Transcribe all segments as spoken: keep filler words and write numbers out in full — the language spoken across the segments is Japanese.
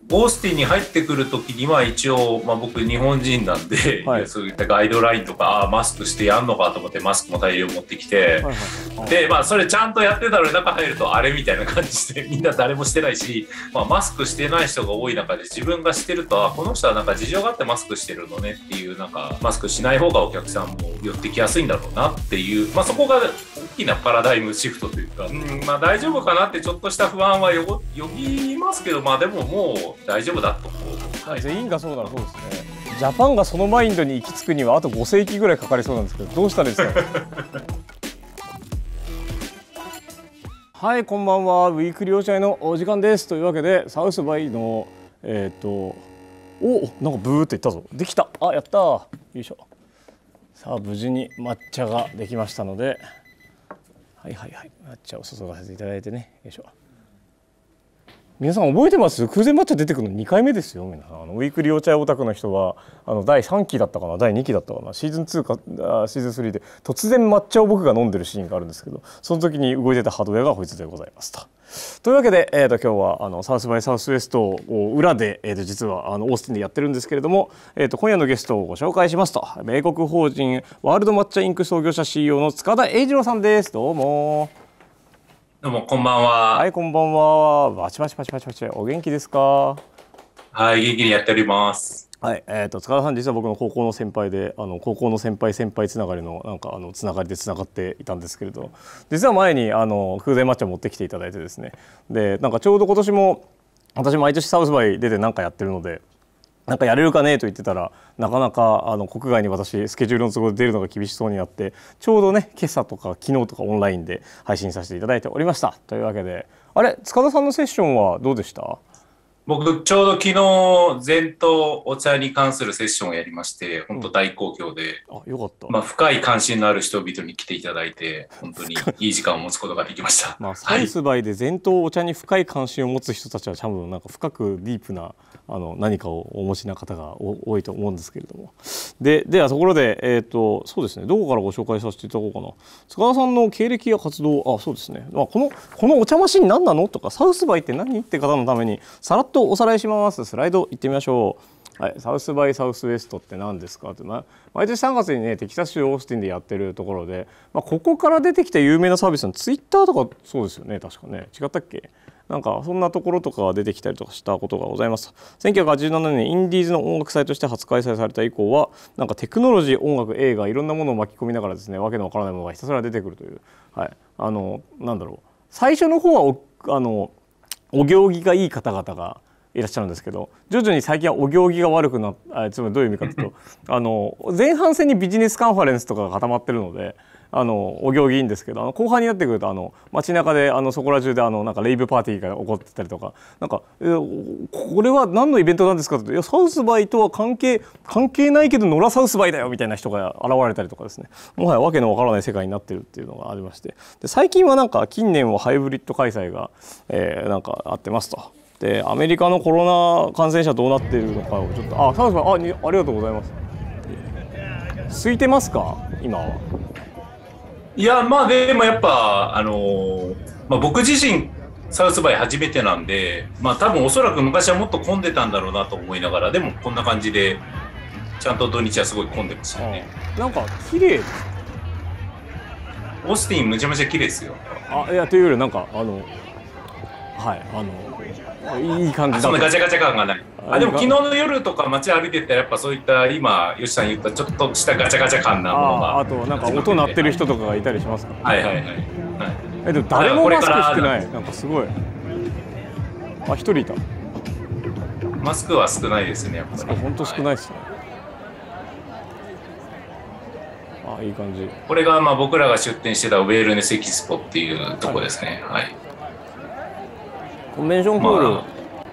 オースティンに入ってくる時には一応、まあ、僕日本人なんで、はい、そういったガイドラインとかあマスクしてやんのかと思ってマスクも大量持ってきて、はいはいはい、でまあそれちゃんとやってたのに中入るとあれみたいな感じでみんな誰もしてないし、まあ、マスクしてない人が多い中で自分がしてるとあこの人はなんか事情があってマスクしてるのねっていうなんかマスクしない方がお客さんも寄ってきやすいんだろうなっていう、まあ、そこが大きなパラダイムシフトというか、うんまあ、大丈夫かなってちょっとした不安はよぎますけど、まあでももう大丈夫だと。 はい、全員がそうならそうですね。ジャパンがそのマインドに行き着くにはあとご世紀ぐらいかかりそうなんですけど、どうしたらいいですかはいこんばんは、ウィークリーお茶屋のお時間ですというわけで、サウスバイのえっ、ー、とおなんかブーっていったぞ、できた、あやったー、よいしょ。さあ無事に抹茶ができましたので、はいはいはい、抹茶を注がせていただいてね、よいしょ。皆さん覚えてます？空前抹茶出てくるのにかいめですよ。皆さんあのウィークリーお茶屋オタクの人はあのだいさんきだったかなだいにきだったかなシーズンツーかシーズンスリーで突然抹茶を僕が飲んでるシーンがあるんですけど、その時に動いてたハードウェアがこいつでございますと。というわけで、えー、と今日はあのサウスバイサウスウエストを裏で、えー、と実はあのオースティンでやってるんですけれども、えー、と今夜のゲストをご紹介しますと、米国法人ワールド抹茶インク創業者 シーイーオー の塚田英二郎さんです。どうも。 どうもこんばんは。 はいこんばんは。バチバチバチバチバチ。お元気ですか？ はい元気にやっております。 はい、えー、と塚田さん実は僕の高校の先輩で、あの高校の先輩先輩つながりのなんかあのつながりでつながっていたんですけれど、実は前にあの空前抹茶持ってきていただいてですね、でなんかちょうど今年も私毎年サウスバイ出てなんかやってるので。なんかやれるかねと言ってたら、なかなかあの国外に私スケジュールの都合で出るのが厳しそうになって、ちょうどね今朝とか昨日とかオンラインで配信させていただいておりました。というわけで、あれ塚田さんのセッションはどうでした？ 僕ちょうど昨日禅とお茶に関するセッションをやりまして、本当大好評で、 うん、あよかった。 まあ深い関心のある人々に来ていただいて本当にいい時間を持つことができました。 まあサウスバイで禅とお茶に深い関心を持つ人たちは多分なんか深くディープなあの何かをお持ちな方が多いと思うんですけれども、でではところで、えー、とそうですね、どこからご紹介させていただこうかな。塚田さんの経歴や活動、あそうですね、まあ、このこのお茶マシン何なのとか、サウスバイって何って方のためにさらっとおさらいします。スライド行ってみましょう。はい、サウスバイサウスウエストって何ですかって、まあ、毎年さんがつにねテキサス州オースティンでやってるところで、まあ、ここから出てきた有名なサービスのツイッターとかそうですよね、確かね、違ったっけ、なんかそんなところとかが出てきたりとかしたことがございます。せんきゅうひゃくはちじゅうななねんインディーズの音楽祭として初開催された以降は、なんかテクノロジー、音楽、映画いろんなものを巻き込みながらですね、わけのわからないものがひたすら出てくるという、はい、あのなんだろう、最初の方はおあのお行儀がいい方々がいらっしゃるんですけど、徐々に最近はお行儀が悪くなって、つまりどういう意味かというとあの前半戦にビジネスカンファレンスとかが固まってるので、あのお行儀いいんですけど、あの後半になってくるとあの街中であのそこら中であのなんかレイブパーティーが起こってたりとか、なんかえこれは何のイベントなんですかと、いやサウスバイとは関係関係ないけど野良サウスバイだよみたいな人が現れたりとかですね、もはやわけのわからない世界になってるっていうのがありまして、で最近はなんか近年はハイブリッド開催が、えー、なんかあってますと。でアメリカのコロナ感染者どうなっているのかをちょっと、あサウスバイ あ, ありがとうございます。空いてますか今は？ いやまあでもやっぱあのーまあ、僕自身サウスバイ初めてなんで、まあ多分おそらく昔はもっと混んでたんだろうなと思いながら、でもこんな感じでちゃんと土日はすごい混んでましたね。 なんか綺麗です。 オースティンむちゃむちゃ綺麗ですよ。 あいやというよりなんかあのはいあのいい感じだ。 そんなガチャガチャ感がない。あでも昨日の夜とか街歩いてたらやっぱそういった今吉さん言ったちょっとしたガチャガチャ感なものがあ, あとなんか音鳴ってる人とかがいたりしますか？ はいはいはい、はい、 えでも誰もマスクしてない。なんかすごい。あ一人いた。 マスクは少ないですねやっぱり。 本当少ないですね。はい、あいい感じ。 これがまあ僕らが出店してたウェルネスエキスポっていうとこですね。はい。はい、 コンベンションホール、まあ、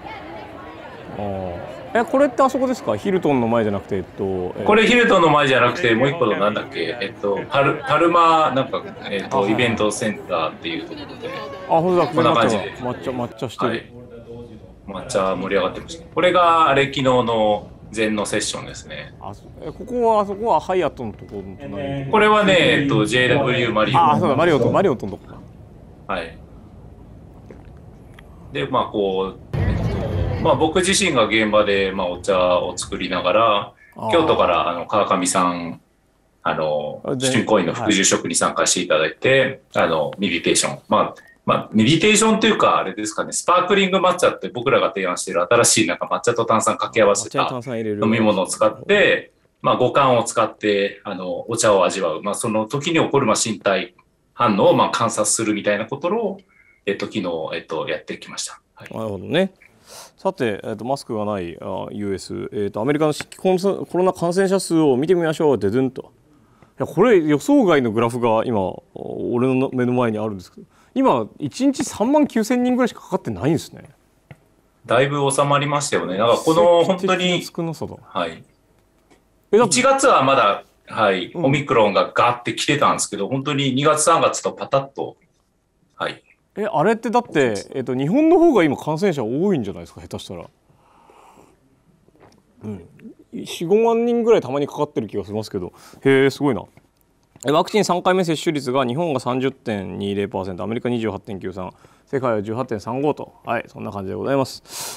あえこれってあそこですか？ヒルトンの前じゃなくて、えっと、えー、 これヒルトンの前じゃなくてもう一個のなんだっけ、えっとパルパルマなんか、えっと、イベントセンターっていうところで、 あほんとだ、 こんな感じで抹茶抹茶してる、 はい、抹茶盛り上がってました。これがあれ昨日の禅のセッションですね。 あえここはあそこはハイアットのところの隣。 これはね、えっと ジェイダブリュー マリオ。 あそうだマリオとマリオとのとこか。 はい。でまあこう、えっとまあ、僕自身が現場でまあお茶を作りながら、京都からあの川上さん、あの春光院の副住職に参加していただいて、はい、あのメディテーション、まあまあ、メディテーションというかあれですかね、スパークリング抹茶って僕らが提案している新しいなんか抹茶と炭酸掛け合わせた飲み物を使って、まあ、五感を使ってあのお茶を味わう、まあ、その時に起こるまあ身体反応をまあ観察するみたいなことを、えっと、昨日、えっと、やってきました。はい、 なるほどね。さて、えー、とマスクがないあ ユーエス、えー、とアメリカの新規コロナ感染者数を見てみましょうってドゥンと。いやこれ予想外のグラフが今俺の目の前にあるんですけど、今いちにちさんまんきゅうせんにんぐらいしかかかってないんですね。 だいぶ収まりましたよね。なんかこの本当に少なさだ、 はい、いちがつはまだ、はい、オミクロンがガーって来てたんですけど、うん、本当ににがつさんがつとパタッと、はい、 えあれってだって、えっと、日本の方が今感染者多いんじゃないですか、下手したら。うん、よん、ごまんにんぐらいたまにかかってる気がしますけど、へえすごいな。ワクチンさんかいめ接種率が日本が さんじゅってんにじゅうパーセント、アメリカ にじゅうはちてんきゅうさん、世界は じゅうはちてんさんご と、はい、そんな感じでございます。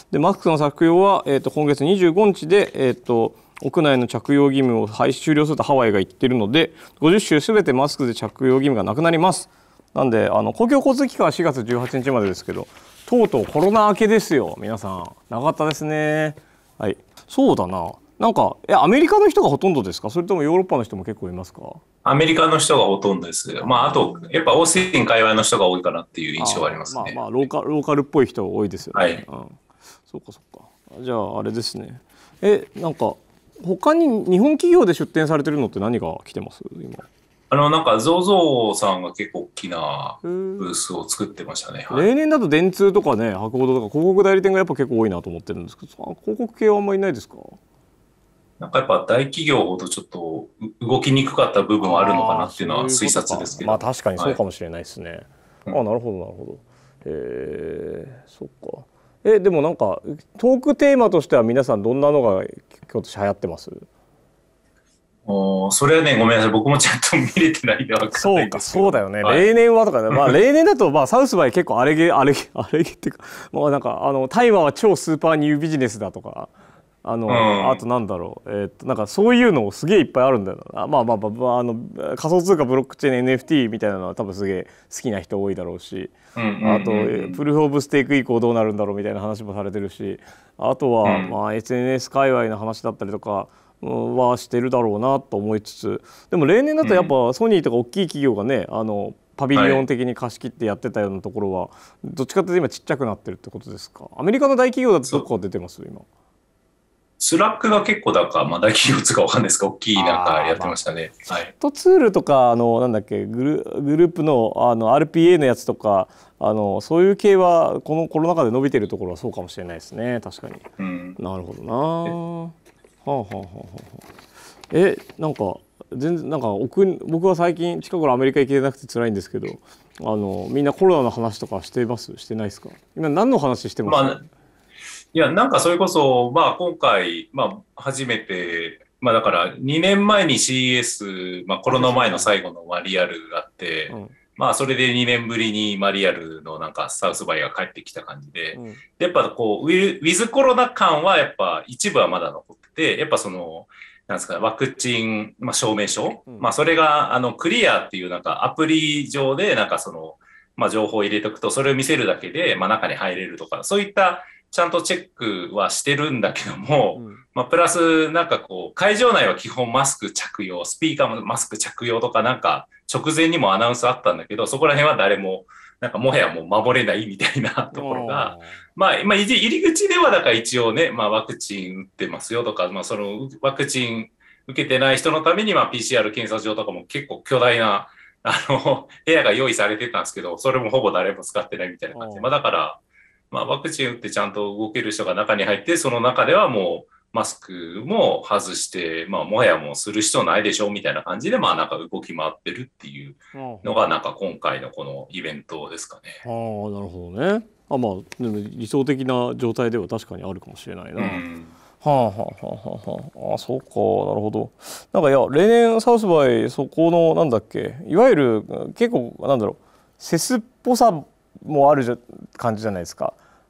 でマスクの着用は、えー、と今月にじゅうごにちで、えー、と屋内の着用義務を終了するとハワイが言っているので、ごじゅっしゅすべてマスクで着用義務がなくなります。なんであの公共交通機関はしがつじゅうはちにちまでですけど、とうとうコロナ明けですよ皆さん。長かったですね。はい、そうだな。なんかえアメリカの人がほとんどですか、それともヨーロッパの人も結構いますか？ アメリカの人がほとんどです。まああとやっぱオースティン界隈の人が多いかなっていう印象がありますね。 まあまあローカル、ローカルっぽい人多いですよね。 はい、うん、 そうかそうか。じゃああれですね。えなんか他に日本企業で出展されてるのって何が来てます今？ あのなんか ゾウゾウ さんが結構大きなブースを作ってましたね。 はい、例年だと電通とかね、博報堂とか広告代理店がやっぱ結構多いなと思ってるんですけど、広告系はあんまりいないですか？ なんかやっぱ大企業ほどちょっと動きにくかった部分はあるのかなっていうのは推察ですけど。 まあ確かにそうかもしれないですね。はい、ああなるほどなるほど。えー、そっか。えでもなんかトークテーマとしては皆さんどんなのが今日流行ってます？ おそれはねごめんなさい、僕もちゃんと見れてないんで分かんないんですけど。 そうかそうだよね、 はい、 例年はとかね、まあ例年だとまあサウスバイ結構あれげあれげあれげっていうか、まあなんかあの大麻は超スーパーニュービジネスだとか。あの、うん、あとなんだろう、えー、っとなんかそういうのすげえいっぱいあるんだよな。まあまあまああの仮想通貨ブロックチェーン エヌエフティー みたいなのは多分すげえ好きな人多いだろうし、あとプルーフ・オブ・ステーク以降どうなるんだろうみたいな話もされてるし、あとは、うん、まあ エスエヌエス 界隈の話だったりとかはしてるだろうなと思いつつ、でも例年だとやっぱソニーとか大きい企業がね、あのパビリオン的に貸し切ってやってたようなところはどっちかというと今ちっちゃくなってるってことですか？アメリカの大企業だとどこか出てます今？ スラックが結構だから、まあ、大企業つかわかんないですか、大きいなんかやってましたね。 チャットツールとかあのなんだっけグル、グループの、あの アールピーエー のやつとかあのそういう系はこのコロナ禍で伸びてるところはそうかもしれないですね。確かに、うん、なるほどな。はあはあはあはあ。えなんか全然なんか僕は最近近頃アメリカ行けてなくて辛いんですけど、あのみんなコロナの話とかしてますしてないですか？今何の話してますか？まあいや、なんかそれこそ、まあ今回、まあ初めて、まあだからにねんまえに シーイーエス、まあコロナ前の最後のまあリアルがあって、うん、まあそれでにねんぶりにまあリアルのなんかサウスバイが帰ってきた感じで、うん、やっぱこうウィ、ウィズコロナ感はやっぱ一部はまだ残ってて、やっぱその、なんですか、ワクチン、まあ、証明書、うん、まあそれがあのクリアっていうなんかアプリ上でなんかその、まあ情報を入れておくとそれを見せるだけでまあ中に入れるとか、そういったちゃんとチェックはしてるんだけども、うん、まあ、プラスなんかこう会場内は基本マスク着用、スピーカーもマスク着用とかなんか直前にもアナウンスあったんだけど、そこら辺は誰もなんかもはやもう守れないみたいなところが、まあ今入り口ではだから一応ね、まあワクチン打ってますよとか、まあそのワクチン受けてない人のためにまあ ピーシーアール 検査場とかも結構巨大なあの部屋が用意されてたんですけど、それもほぼ誰も使ってないみたいな感じで、まあだからまあ、ワクチン打ってちゃんと動ける人が中に入って、その中ではもうマスクも外して、まあ、もはやもうする必要ないでしょみたいな感じで、まあ、なんか動き回ってるっていうのが、なんか今回のこのイベントですかね。 ああ、なるほどね。あ、まあ、でも理想的な状態では確かにあるかもしれないな。うん、はあはあはあはあ。あ、そうか、なるほど。なんかいや、例年サウスバイ、そこの、なんだっけ、いわゆる結構、なんだろう、セスっぽさもあるじゃ感じじゃないですか。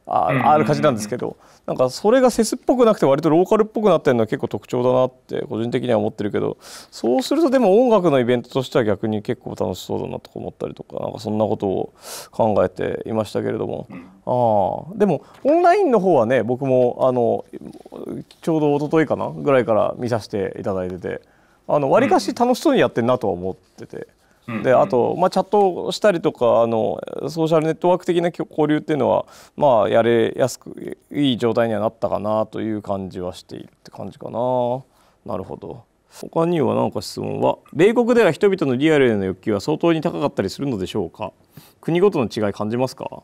あ、ある感じなんですけど、なんかそれがフェスっぽくなくて割とローカルっぽくなってるのは結構特徴だなって個人的には思ってるけど、そうするとでも音楽のイベントとしては逆に結構楽しそうだなとか思ったりとか、なんかそんなことを考えていましたけれども、あでもオンラインの方はね、僕もあのちょうど一昨日かなぐらいから見させていただいてて、あの割かし楽しそうにやってるなとは思ってて。であと、まあ、チャットしたりとかあのソーシャルネットワーク的な交流っていうのは、まあ、やれやすくいい状態にはなったかなという感じはしているって感じかな。なるほど。他には何か質問は、米国では人々のリアルへの欲求は相当に高かったりするのでしょうか。国ごとの違い感じますか。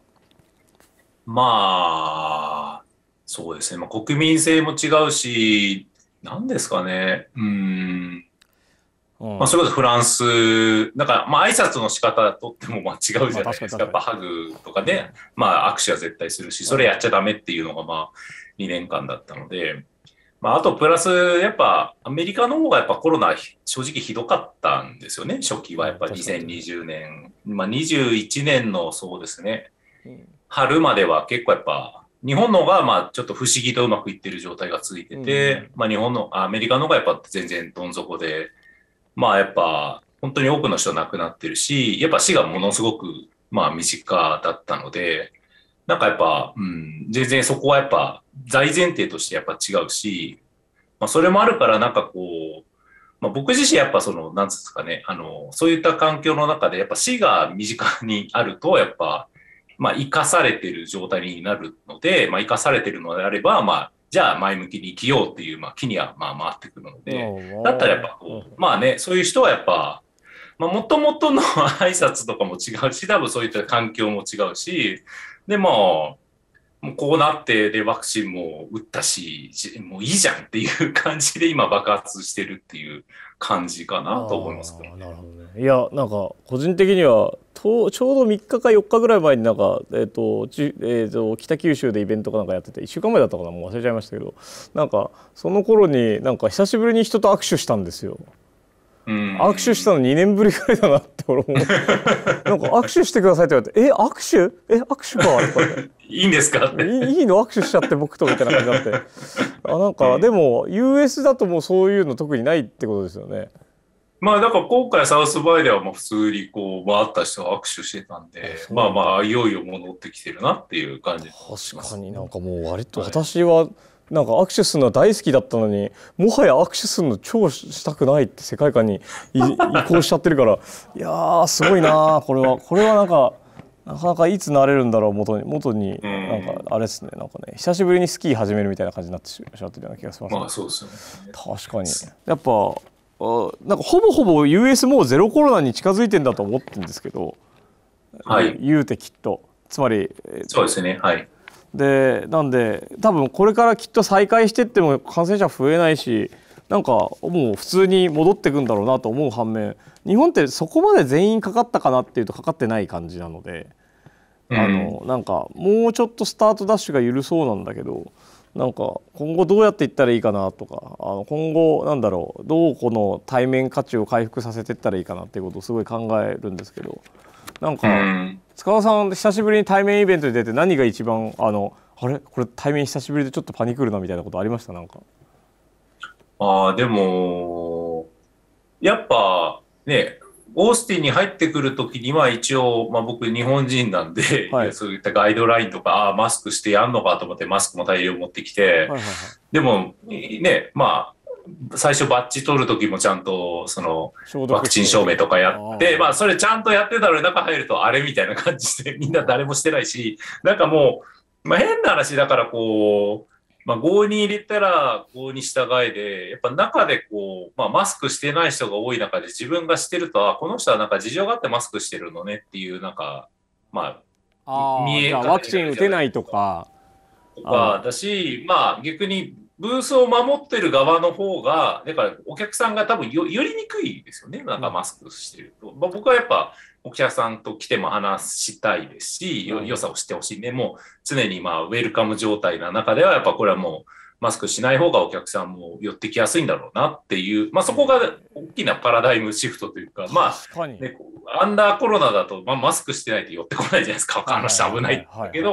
まあそうですね、まあ、国民性も違うし、何ですかね、うーんまあ、それこそフランス、なんか、まあ、挨拶の仕方とってもまあ違うじゃないですか。やっぱハグとかね、まあ、握手は絶対するし、それやっちゃダメっていうのがまあ、にねんかんだったので、まあ、あとプラス、やっぱ、アメリカの方がやっぱコロナ、正直ひどかったんですよね、初期はやっぱにせんにじゅうねん。まあ、にじゅういちねんのそうですね、春までは結構やっぱ、日本の方がまあちょっと不思議とうまくいってる状態が続いてて、まあ日本の、アメリカの方がやっぱ全然どん底で、まあやっぱ本当に多くの人亡くなってるし、やっぱ死がものすごくまあ身近だったので、なんかやっぱ、うん、全然そこはやっぱ大前提としてやっぱ違うし、まあそれもあるからなんかこう、まあ僕自身やっぱその、なんつうんですかね、あの、そういった環境の中でやっぱ死が身近にあると、やっぱ、まあ生かされてる状態になるので、まあ生かされてるのであれば、まあ、じゃあ前向きに生きようっていう、まあ、気にはまあ回ってくるので、だったらやっぱこう、まあね、そういう人はやっぱ、まあ、もともとの挨拶とかも違うし、多分そういった環境も違うし、でも、もうこうなって、で、ワクチンも打ったし、もういいじゃんっていう感じで今爆発してるっていう感じかなと思いますけどね。 なるほどね。いや、なんか個人的にはとちょうどみっかかよっかぐらい前になんか、えーとちえーと北九州でイベントかなんかやってて、いっしゅうかんまえだったかな、もう忘れちゃいましたけど、なんかその頃になんか久しぶりに人と握手したんですよ。握手したのにねんぶりぐらいだなって俺もなんか握手してくださいって言われて、え握手え握手かとかいいんですかっていいいいの握手しちゃって僕とみたいな感じになって、あなんかでも ユーエス だともうそういうの特にないってことですよね。 まあだから今回サウスバイではもう普通にこう回った人が握手してたんで、まあまあいよいよ戻ってきてるなっていう感じします。 確かになんかもう割と私はなんか握手するのは大好きだったのに、もはや握手するの超したくないって世界観に移行しちゃってるから、いやーすごいなこれはこれはなんかなかなかいつなれるんだろう元に元になんかあれですね、なんかね久しぶりにスキー始めるみたいな感じになってしまってるような気がしますね。 まあそうですよね。 確かにやっぱなんかほぼほぼ ユーエス もうゼロコロナに近づいてんだと思ってるんですけど、 はい、 言うてきっとつまり、 そうですね、はい。 でなんで多分これからきっと再開してっても感染者増えないし、なんかもう普通に戻っていくんだろうなと思う反面、日本ってそこまで全員かかったかなっていうとかかってない感じなので、うん、あのなんかもうちょっとスタートダッシュが緩そうなんだけど、なんか今後どうやっていったらいいかなとか、あの今後なんだろうどうこの対面価値を回復させていったらいいかなっていうことをすごい考えるんですけど、なんか、うん、塚田さん久しぶりに対面イベントに出て何が一番あのあれこれ対面久しぶりでちょっとパニクるなみたいなことありました？なんかあでもやっぱねオースティンに入ってくるときには一応、まあ、僕日本人なんで、はい、そういったガイドラインとかあマスクしてやんのかと思ってマスクも大量持ってきて、はいはいはい、でもねまあ最初バッジ取る時もちゃんとそのワクチン証明とかやって、まあそれちゃんとやってたのに中入るとあれみたいな感じでみんな誰もしてないし、なんかもう、まあ、変な話だからこう、まあ郷に入れたら郷に従いで、やっぱ中でこう、まあマスクしてない人が多い中で自分がしてると、あ、この人はなんか事情があってマスクしてるのねっていうなんか、まあ、見え方ワクチン打てないとか。 とかだし、まあ逆に、ブースを守ってる側の方が、だからお客さんが多分よ寄りにくいですよね。なんかマスクしてると。まあ、僕はやっぱお客さんと来ても話したいですし、よ良さを知ってほしいね。もう常にまあウェルカム状態な中では、やっぱこれはもうマスクしない方がお客さんも寄ってきやすいんだろうなっていう、まあそこが大きなパラダイムシフトというか、まあ、ね、アンダーコロナだと、まあ、マスクしてないと寄ってこないじゃないですか。他の人危ないだけど、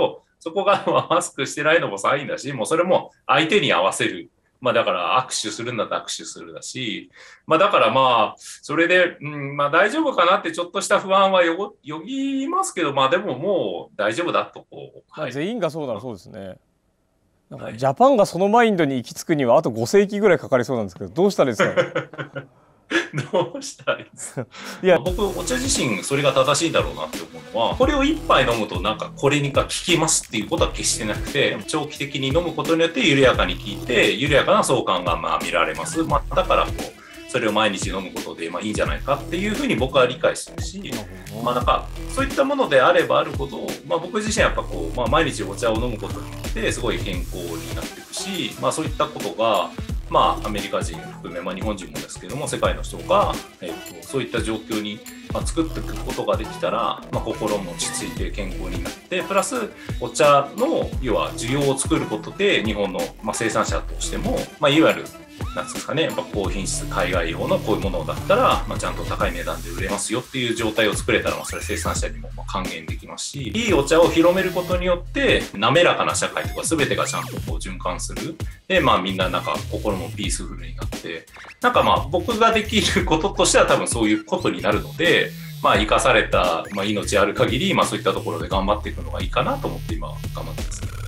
そこがまあマスクしてないのもサインだし、もうそれも相手に合わせる。まあだから握手するんだったら握手するだし、まあだからまあ、それで、うん、まあ大丈夫かなってちょっとした不安はよよぎますけど、まあでももう大丈夫だとこう。 はい、全員がそうならそうですね。なんかはい、 ジャパンがそのマインドに行き着くにはあとご世紀ぐらいかかりそうなんですけど、どうしたらいいですかね。 どうしたらいいですか。いや、僕お茶自身それが正しいんだろうなって思うのは、これを一杯飲むとなんかこれにか効きますっていうことは決してなくて、長期的に飲むことによって緩やかに効いて緩やかな相関がまあ見られます。まあ、だからこうそれを毎日飲むことでまあいいんじゃないかっていうふうに僕は理解してるし、まあなんかそういったものであればあるほど、まあ、僕自身やっぱこう、まあ、毎日お茶を飲むことによってすごい健康になっていくし、まあ、そういったことがまあ、アメリカ人含め、まあ、日本人もですけども世界の人が、えー、とそういった状況に、まあ、作っていくことができたら、まあ、心も落ち着いて健康になってプラスお茶の要は需要を作ることで日本の、まあ、生産者としても、まあ、いわゆるなんですかね、やっぱ高品質海外用のこういうものだったら、まあ、ちゃんと高い値段で売れますよっていう状態を作れたら、まあ、それ生産者にもまあ還元できますし、いいお茶を広めることによって滑らかな社会とか全てがちゃんとこう循環する。で、まあみんななんか心もピースフルになって、なんかまあ僕ができることとしては多分そういうことになるので、まあ生かされた、まあ、命ある限り、まあそういったところで頑張っていくのがいいかなと思って今頑張ってます。